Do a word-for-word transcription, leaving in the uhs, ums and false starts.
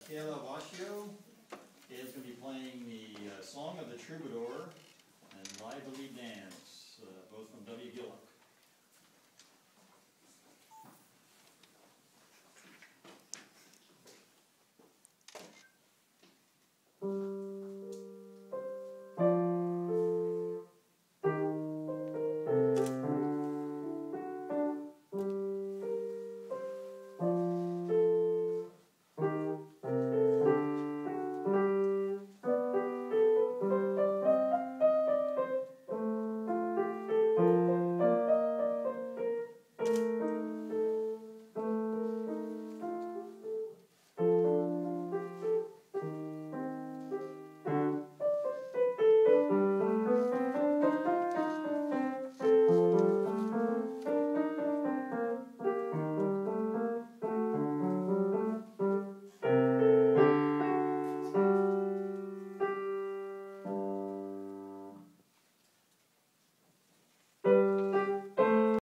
Kayla is going to be playing the uh, Song of the Troubadour and Lively Dance, uh, both from W. Gillick.